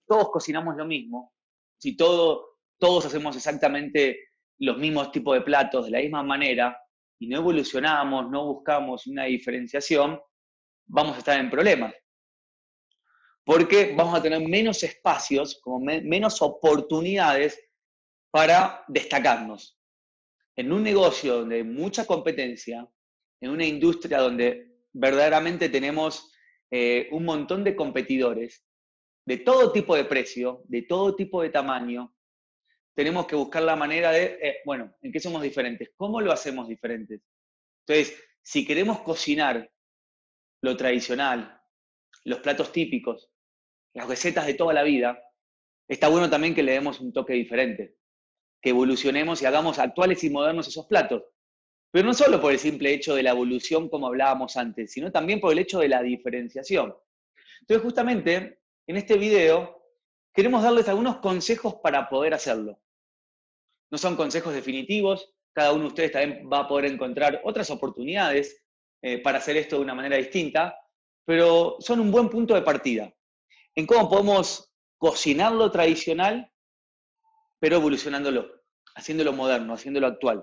todos cocinamos lo mismo, si todos hacemos exactamente los mismos tipos de platos de la misma manera y no evolucionamos, no buscamos una diferenciación, vamos a estar en problemas. Porque vamos a tener menos espacios, como menos oportunidades para destacarnos. En un negocio donde hay mucha competencia, en una industria donde verdaderamente tenemos un montón de competidores, de todo tipo de precio, de todo tipo de tamaño, tenemos que buscar la manera de, bueno, ¿en qué somos diferentes? ¿Cómo lo hacemos diferentes? Entonces, si queremos cocinar lo tradicional, los platos típicos, las recetas de toda la vida, está bueno también que le demos un toque diferente, que evolucionemos y hagamos actuales y modernos esos platos. Pero no solo por el simple hecho de la evolución, como hablábamos antes, sino también por el hecho de la diferenciación. Entonces, justamente, en este video, queremos darles algunos consejos para poder hacerlo. No son consejos definitivos, cada uno de ustedes también va a poder encontrar otras oportunidades para hacer esto de una manera distinta, pero son un buen punto de partida en cómo podemos cocinar lo tradicional, pero evolucionándolo, haciéndolo moderno, haciéndolo actual.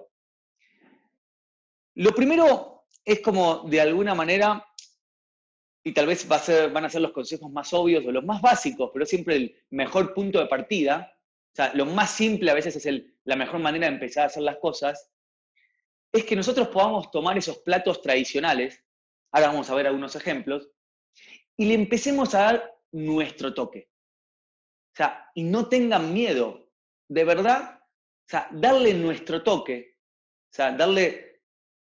Lo primero es como, de alguna manera, y tal vez van a ser los consejos más obvios o los más básicos, pero es siempre el mejor punto de partida. O sea, lo más simple a veces es la mejor manera de empezar a hacer las cosas, es que nosotros podamos tomar esos platos tradicionales, ahora vamos a ver algunos ejemplos, y le empecemos a dar nuestro toque. O sea, y no tengan miedo, de verdad, o sea, darle nuestro toque, o sea, darle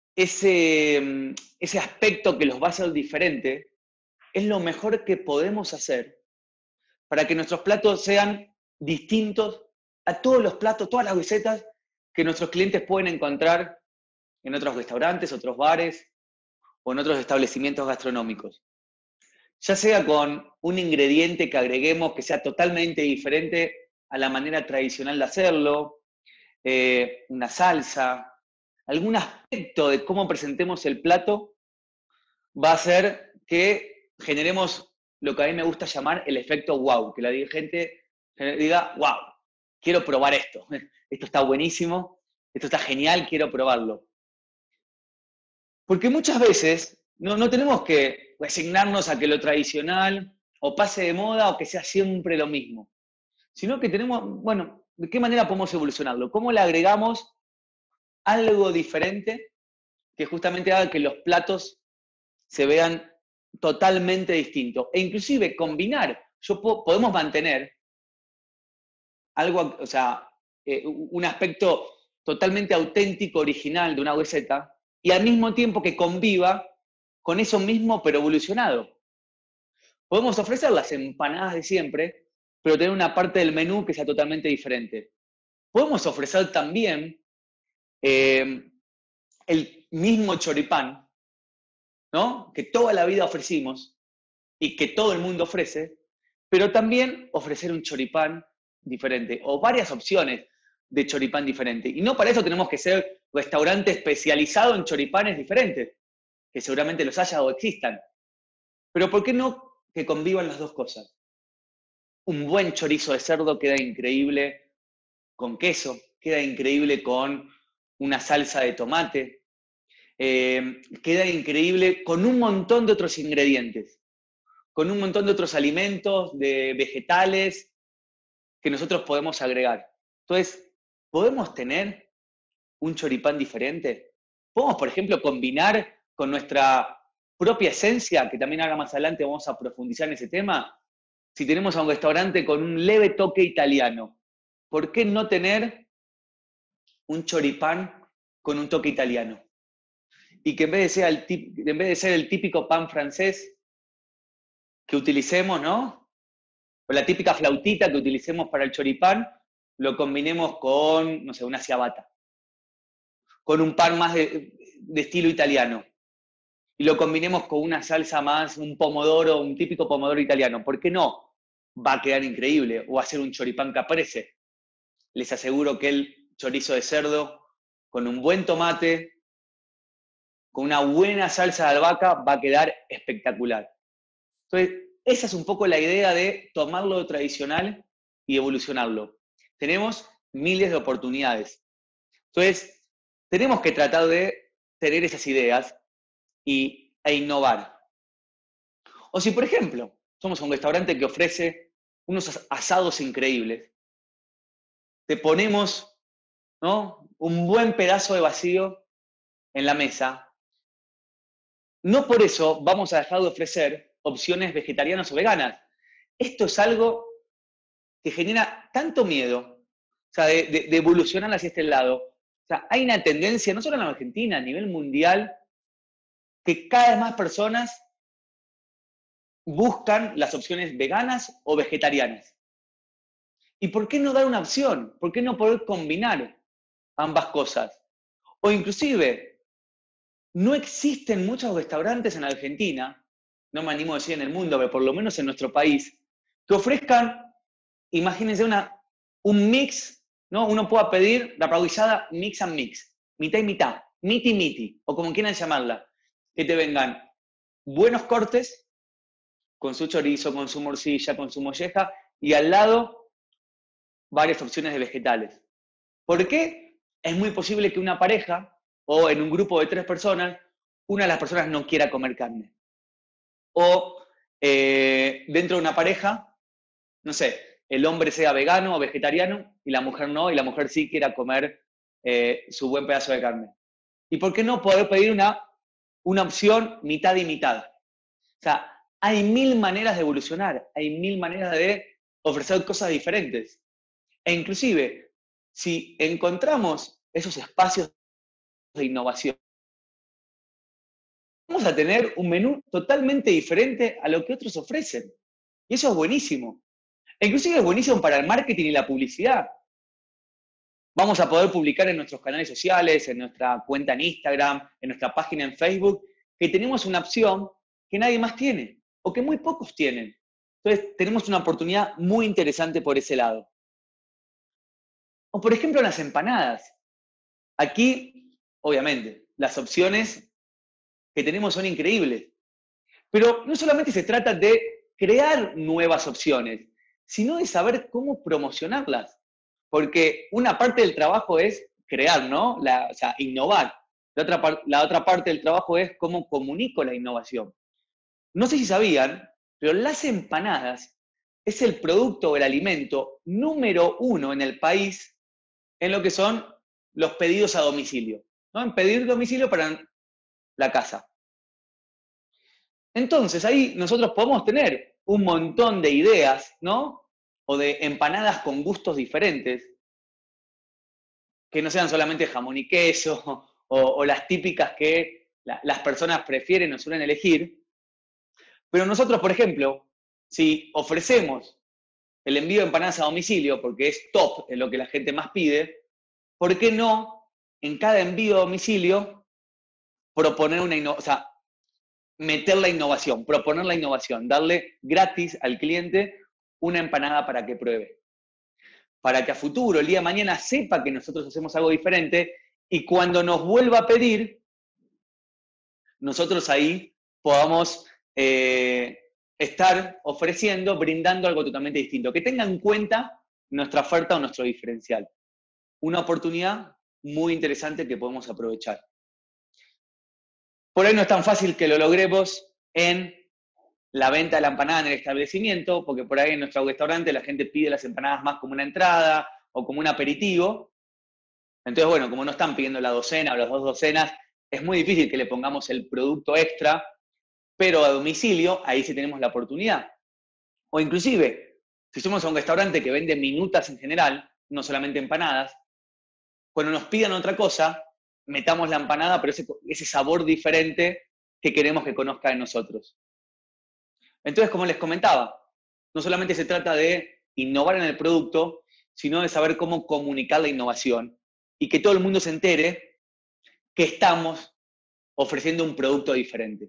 ese aspecto que los va a hacer diferente, es lo mejor que podemos hacer para que nuestros platos sean distintos a todos los platos, todas las recetas que nuestros clientes pueden encontrar en otros restaurantes, otros bares o en otros establecimientos gastronómicos. Ya sea con un ingrediente que agreguemos que sea totalmente diferente a la manera tradicional de hacerlo, una salsa, algún aspecto de cómo presentemos el plato va a hacer que generemos lo que a mí me gusta llamar el efecto wow, que la gente diga, wow, quiero probar esto, esto está buenísimo, esto está genial, quiero probarlo. Porque muchas veces no tenemos que resignarnos a que lo tradicional o pase de moda o que sea siempre lo mismo, sino que tenemos, bueno, ¿de qué manera podemos evolucionarlo? ¿Cómo le agregamos algo diferente que justamente haga que los platos se vean totalmente distintos? E inclusive combinar, podemos mantener algo, o sea, un aspecto totalmente auténtico, original de una receta, y al mismo tiempo que conviva con eso mismo, pero evolucionado. Podemos ofrecer las empanadas de siempre, pero tener una parte del menú que sea totalmente diferente. Podemos ofrecer también el mismo choripán, ¿no? Que toda la vida ofrecimos y que todo el mundo ofrece, pero también ofrecer un choripán diferente o varias opciones de choripán diferente. Y no para eso tenemos que ser restaurante especializado en choripanes diferentes, que seguramente los haya o existan. Pero ¿por qué no que convivan las dos cosas? Un buen chorizo de cerdo queda increíble con queso, queda increíble con una salsa de tomate, queda increíble con un montón de otros ingredientes, con un montón de otros alimentos, de vegetales que nosotros podemos agregar. Entonces, ¿podemos tener un choripán diferente? ¿Podemos, por ejemplo, combinar con nuestra propia esencia, que también ahora más adelante vamos a profundizar en ese tema? Si tenemos a un restaurante con un leve toque italiano, ¿por qué no tener un choripán con un toque italiano? Y que en vez de ser el típico pan francés que utilicemos, ¿no? O la típica flautita que utilicemos para el choripán, lo combinemos con, no sé, una ciabatta, con un pan más de estilo italiano. Y lo combinemos con una salsa más, un pomodoro, un típico pomodoro italiano. ¿Por qué no? Va a quedar increíble. O hacer un choripán caprese. Les aseguro que el chorizo de cerdo, con un buen tomate, con una buena salsa de albahaca, va a quedar espectacular. Entonces, esa es un poco la idea de tomar lo tradicional y evolucionarlo. Tenemos miles de oportunidades. Entonces, tenemos que tratar de tener esas ideas e innovar. O si, por ejemplo, somos un restaurante que ofrece unos asados increíbles, te ponemos, ¿no?, un buen pedazo de vacío en la mesa. No por eso vamos a dejar de ofrecer opciones vegetarianas o veganas. Esto es algo que genera tanto miedo, o sea, de evolucionar hacia este lado. O sea, hay una tendencia, no solo en Argentina, a nivel mundial, que cada vez más personas buscan las opciones veganas o vegetarianas. ¿Y por qué no dar una opción? ¿Por qué no poder combinar ambas cosas? O inclusive, no existen muchos restaurantes en Argentina, no me animo a decir en el mundo, pero por lo menos en nuestro país, que ofrezcan, imagínense, un mix, ¿no? Uno pueda pedir la parrillada mix and mix, mitad y mitad, miti miti, o como quieran llamarla, que te vengan buenos cortes, con su chorizo, con su morcilla, con su molleja, y al lado varias opciones de vegetales. ¿Por qué? Es muy posible que una pareja, o en un grupo de 3 personas, una de las personas no quiera comer carne. O dentro de una pareja, no sé, el hombre sea vegano o vegetariano y la mujer no, y la mujer sí quiera comer su buen pedazo de carne. ¿Y por qué no poder pedir una opción mitad y mitad? O sea, hay 1000 maneras de evolucionar, hay 1000 maneras de ofrecer cosas diferentes. E inclusive, si encontramos esos espacios de innovación, vamos a tener un menú totalmente diferente a lo que otros ofrecen. Y eso es buenísimo. E inclusive es buenísimo para el marketing y la publicidad. Vamos a poder publicar en nuestros canales sociales, en nuestra cuenta en Instagram, en nuestra página en Facebook, que tenemos una opción que nadie más tiene, o que muy pocos tienen. Entonces, tenemos una oportunidad muy interesante por ese lado. O por ejemplo, las empanadas. Aquí, obviamente, las opciones que tenemos son increíbles. Pero no solamente se trata de crear nuevas opciones, sino de saber cómo promocionarlas. Porque una parte del trabajo es crear, ¿no? O sea, innovar. La otra parte del trabajo es cómo comunico la innovación. No sé si sabían, pero las empanadas es el producto o el alimento número 1 en el país en lo que son los pedidos a domicilio, ¿no? En pedir domicilio para la casa. Entonces ahí nosotros podemos tener un montón de ideas, ¿no? O de empanadas con gustos diferentes, que no sean solamente jamón y queso, o las típicas que las personas prefieren o suelen elegir. Pero nosotros, por ejemplo, si ofrecemos el envío de empanadas a domicilio, porque es top en lo que la gente más pide, ¿por qué no en cada envío a domicilio proponer o sea, meter la innovación, proponer la innovación, darle gratis al cliente una empanada para que pruebe? Para que a futuro, el día de mañana, sepa que nosotros hacemos algo diferente y cuando nos vuelva a pedir, nosotros ahí podamos estar ofreciendo, brindando algo totalmente distinto. Que tenga en cuenta nuestra oferta o nuestro diferencial. Una oportunidad muy interesante que podemos aprovechar. Por ahí no es tan fácil que lo logremos en la venta de la empanada en el establecimiento, porque por ahí en nuestro restaurante la gente pide las empanadas más como una entrada o como un aperitivo. Entonces, bueno, como no están pidiendo la docena o las 2 docenas, es muy difícil que le pongamos el producto extra, pero a domicilio, ahí sí tenemos la oportunidad. O inclusive, si somos un restaurante que vende minutas en general, no solamente empanadas, cuando nos pidan otra cosa, metamos la empanada, pero ese sabor diferente que queremos que conozca de nosotros. Entonces, como les comentaba, no solamente se trata de innovar en el producto, sino de saber cómo comunicar la innovación y que todo el mundo se entere que estamos ofreciendo un producto diferente.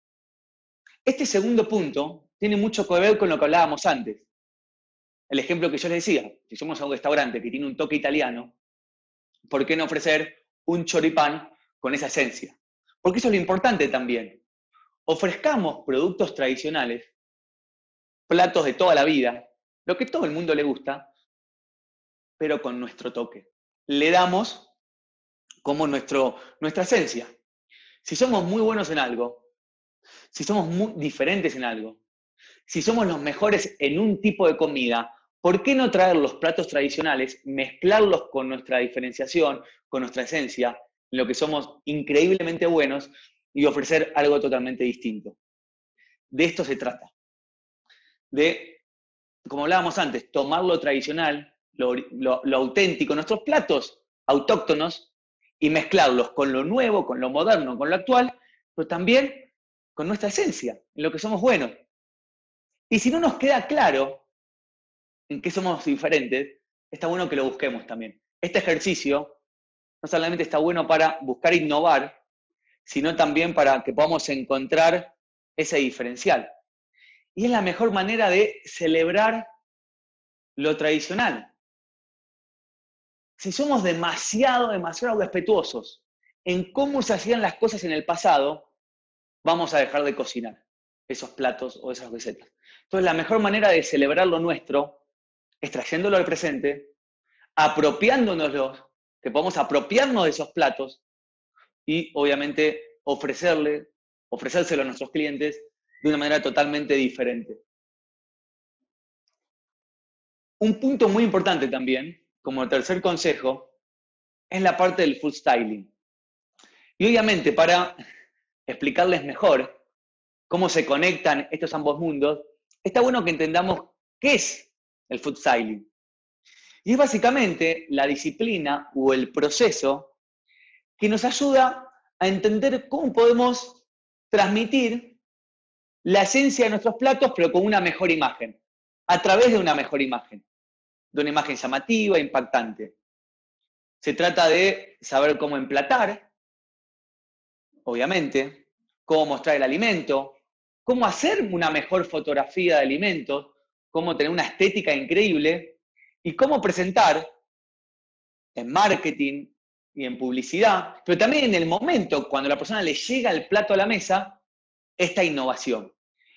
Este segundo punto tiene mucho que ver con lo que hablábamos antes. El ejemplo que yo les decía, si somos un restaurante que tiene un toque italiano, ¿por qué no ofrecer un choripán con esa esencia? Porque eso es lo importante también. Ofrezcamos productos tradicionales, platos de toda la vida, lo que todo el mundo le gusta, pero con nuestro toque. Le damos como nuestra esencia. Si somos muy buenos en algo, si somos muy diferentes en algo, si somos los mejores en un tipo de comida, ¿por qué no traer los platos tradicionales, mezclarlos con nuestra diferenciación, con nuestra esencia, en lo que somos increíblemente buenos y ofrecer algo totalmente distinto? De esto se trata. De, como hablábamos antes, tomar lo tradicional, lo auténtico, nuestros platos autóctonos y mezclarlos con lo nuevo, con lo moderno, con lo actual, pero también con nuestra esencia, en lo que somos buenos. Y si no nos queda claro en qué somos diferentes, está bueno que lo busquemos también. Este ejercicio no solamente está bueno para buscar innovar, sino también para que podamos encontrar ese diferencial. Y es la mejor manera de celebrar lo tradicional. Si somos demasiado respetuosos en cómo se hacían las cosas en el pasado, vamos a dejar de cocinar esos platos o esas recetas. Entonces, la mejor manera de celebrar lo nuestro es trayéndolo al presente, apropiándonoslo, que podamos apropiarnos de esos platos y, obviamente, ofrecérselo a nuestros clientes de una manera totalmente diferente. Un punto muy importante también, como tercer consejo, es la parte del food styling. Y obviamente, para explicarles mejor cómo se conectan estos ambos mundos, está bueno que entendamos qué es el food styling. Y es básicamente la disciplina o el proceso que nos ayuda a entender cómo podemos transmitir la esencia de nuestros platos, pero con una mejor imagen, a través de una mejor imagen, de una imagen llamativa, impactante. Se trata de saber cómo emplatar, obviamente, cómo mostrar el alimento, cómo hacer una mejor fotografía de alimentos, cómo tener una estética increíble y cómo presentar en marketing y en publicidad, pero también en el momento cuando la persona le llega el plato a la mesa, esta innovación.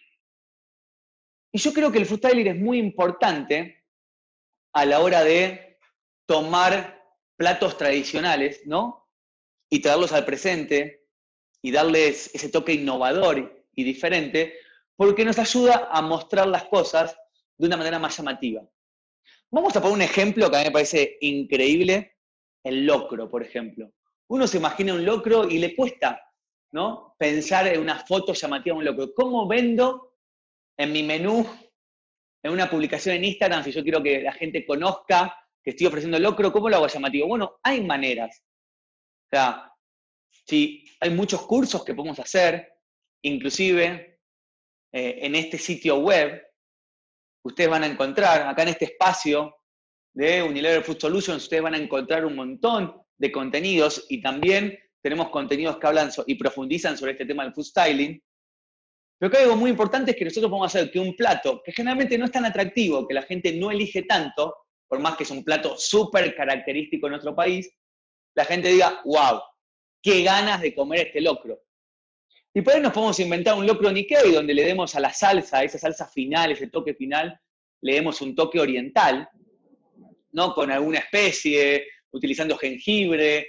Y yo creo que el food styling es muy importante a la hora de tomar platos tradicionales, ¿no? Y traerlos al presente y darles ese toque innovador y diferente, porque nos ayuda a mostrar las cosas de una manera más llamativa. Vamos a poner un ejemplo que a mí me parece increíble, el locro, por ejemplo. Uno se imagina un locro y le cuesta, ¿no? Pensar en una foto llamativa de un locro. ¿Cómo vendo en mi menú, en una publicación en Instagram, si yo quiero que la gente conozca que estoy ofreciendo locro, cómo lo hago llamativo? Bueno, hay maneras. O sea, sí, hay muchos cursos que podemos hacer, inclusive en este sitio web, ustedes van a encontrar, acá en este espacio de Unilever Food Solutions, ustedes van a encontrar un montón de contenidos y también tenemos contenidos que hablan y profundizan sobre este tema del food styling. Pero que algo muy importante es que nosotros podemos hacer que un plato, que generalmente no es tan atractivo, que la gente no elige tanto, por más que es un plato súper característico en nuestro país, la gente diga, wow, qué ganas de comer este locro. Y por ahí nos podemos inventar un locro Nikkei donde le demos a la salsa, esa salsa final, ese toque final, le demos un toque oriental, ¿no? Con alguna especie, utilizando jengibre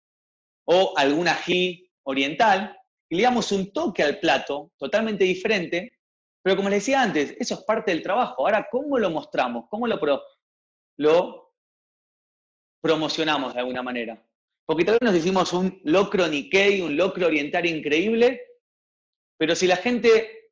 o algún ají oriental, y le damos un toque al plato totalmente diferente, pero como les decía antes, eso es parte del trabajo. Ahora, ¿cómo lo mostramos? ¿Cómo lo promocionamos de alguna manera? Porque tal vez nos hicimos un locro Nikkei, un locro oriental increíble, pero si la gente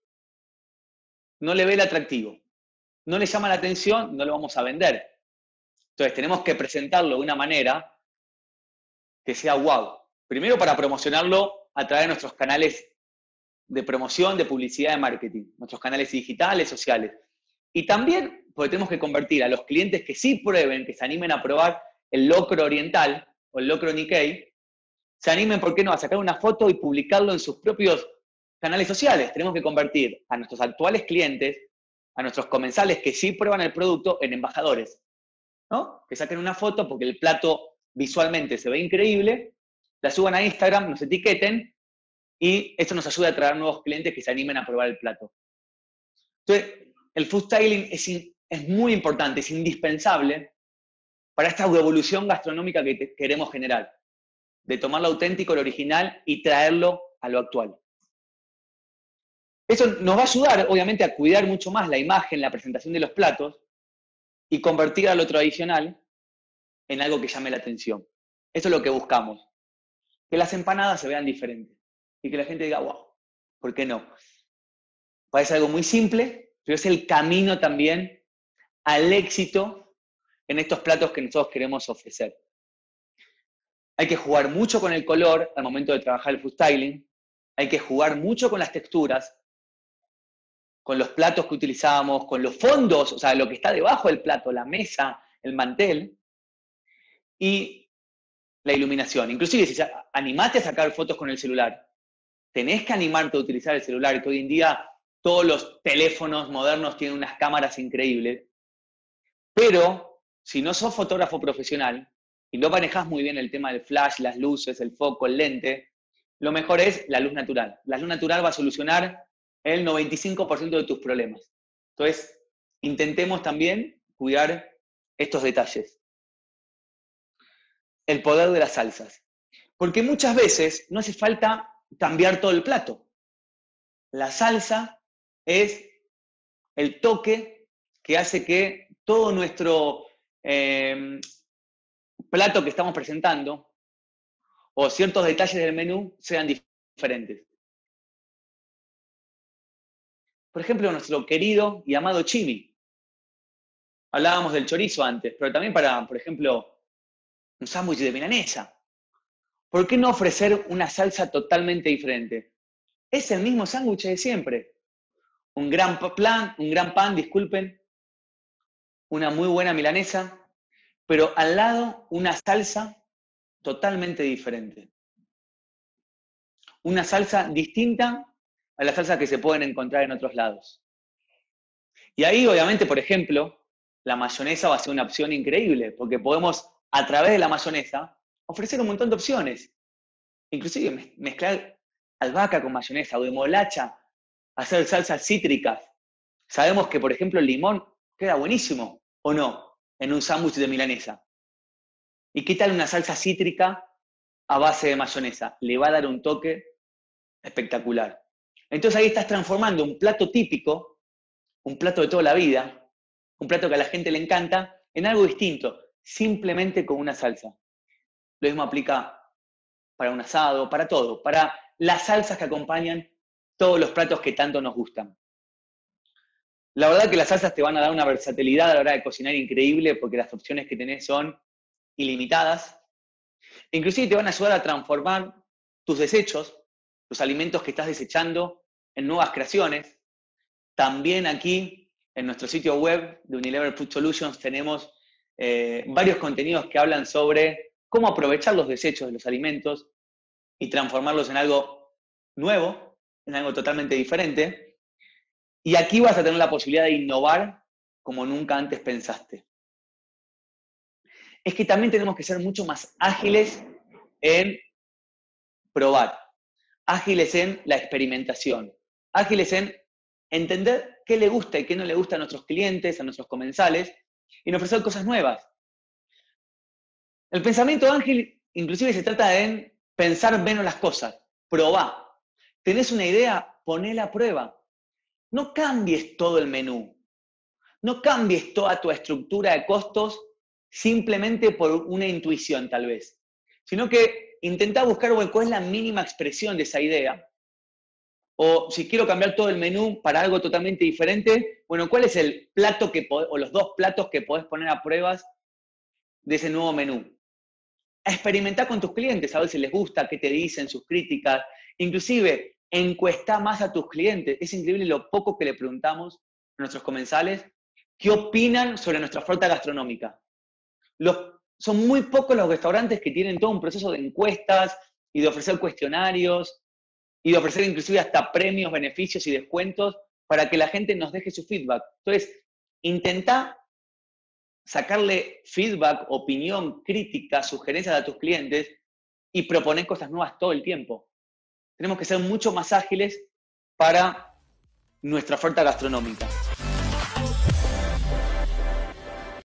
no le ve el atractivo, no le llama la atención, no lo vamos a vender. Entonces tenemos que presentarlo de una manera que sea wow. Primero para promocionarlo a través de nuestros canales de promoción, de publicidad, de marketing, nuestros canales digitales, sociales. Y también porque tenemos que convertir a los clientes que sí prueben, que se animen a probar el locro oriental o el locro Nikkei, se animen, ¿por qué no?, a sacar una foto y publicarlo en sus propios canales sociales. Tenemos que convertir a nuestros actuales clientes, a nuestros comensales que sí prueban el producto, en embajadores, ¿no? Que saquen una foto porque el plato visualmente se ve increíble, la suban a Instagram, nos etiqueten y esto nos ayuda a atraer nuevos clientes que se animen a probar el plato. Entonces, el food styling es muy importante, es indispensable para esta evolución gastronómica que queremos generar, de tomar lo auténtico, lo original y traerlo a lo actual. Eso nos va a ayudar, obviamente, a cuidar mucho más la imagen, la presentación de los platos y convertir a lo tradicional en algo que llame la atención. Eso es lo que buscamos, que las empanadas se vean diferentes y que la gente diga, wow, ¿por qué no? Parece algo muy simple, pero es el camino también al éxito en estos platos que nosotros queremos ofrecer. Hay que jugar mucho con el color al momento de trabajar el food styling, hay que jugar mucho con las texturas, con los platos que utilizamos, con los fondos, o sea, lo que está debajo del plato, la mesa, el mantel, y la iluminación. Inclusive, si animate a sacar fotos con el celular, tenés que animarte a utilizar el celular, que hoy en día todos los teléfonos modernos tienen unas cámaras increíbles, pero si no sos fotógrafo profesional y no manejás muy bien el tema del flash, las luces, el foco, el lente, lo mejor es la luz natural. La luz natural va a solucionar el 95% de tus problemas. Entonces, intentemos también cuidar estos detalles. El poder de las salsas. Porque muchas veces no hace falta cambiar todo el plato. La salsa es el toque que hace que todo nuestro plato que estamos presentando o ciertos detalles del menú sean diferentes. Por ejemplo, nuestro querido y amado chimi. Hablábamos del chorizo antes, pero también para, por ejemplo, un sándwich de milanesa. ¿Por qué no ofrecer una salsa totalmente diferente? Es el mismo sándwich de siempre. Un gran pan, disculpen, una muy buena milanesa, pero al lado una salsa totalmente diferente. Una salsa distinta a las salsas que se pueden encontrar en otros lados. Y ahí, obviamente, por ejemplo, la mayonesa va a ser una opción increíble, porque podemos, a través de la mayonesa, ofrecer un montón de opciones. Inclusive mezclar albahaca con mayonesa o de molacha, hacer salsas cítricas. Sabemos que, por ejemplo, el limón queda buenísimo, ¿o no?, en un sándwich de milanesa. ¿Y qué tal una salsa cítrica a base de mayonesa? Le va a dar un toque espectacular. Entonces ahí estás transformando un plato típico, un plato de toda la vida, un plato que a la gente le encanta, en algo distinto, simplemente con una salsa. Lo mismo aplica para un asado, para todo, para las salsas que acompañan todos los platos que tanto nos gustan. La verdad que las salsas te van a dar una versatilidad a la hora de cocinar increíble porque las opciones que tenés son ilimitadas. Inclusive te van a ayudar a transformar tus desechos, los alimentos que estás desechando, en nuevas creaciones. También aquí, en nuestro sitio web de Unilever Food Solutions, tenemos varios contenidos que hablan sobre cómo aprovechar los desechos de los alimentos y transformarlos en algo nuevo, en algo totalmente diferente. Y aquí vas a tener la posibilidad de innovar como nunca antes pensaste. Es que también tenemos que ser mucho más ágiles en probar, ágiles en la experimentación, ágiles en entender qué le gusta y qué no le gusta a nuestros clientes, a nuestros comensales, y en ofrecer cosas nuevas. El pensamiento ágil inclusive se trata de pensar menos las cosas, probá. ¿Tenés una idea? Ponela a prueba. No cambies todo el menú, no cambies toda tu estructura de costos simplemente por una intuición tal vez, sino que intentá buscar cuál es la mínima expresión de esa idea. O si quiero cambiar todo el menú para algo totalmente diferente, bueno, ¿cuál es el plato o los dos platos que podés poner a pruebas de ese nuevo menú? A experimentar con tus clientes, a ver si les gusta, qué te dicen, sus críticas. Inclusive, encuesta más a tus clientes. Es increíble lo poco que le preguntamos a nuestros comensales qué opinan sobre nuestra oferta gastronómica. Son muy pocos los restaurantes que tienen todo un proceso de encuestas y de ofrecer cuestionarios y de ofrecer inclusive hasta premios, beneficios y descuentos para que la gente nos deje su feedback. Entonces, intenta sacarle feedback, opinión, crítica, sugerencias a tus clientes y proponer cosas nuevas todo el tiempo. Tenemos que ser mucho más ágiles para nuestra oferta gastronómica.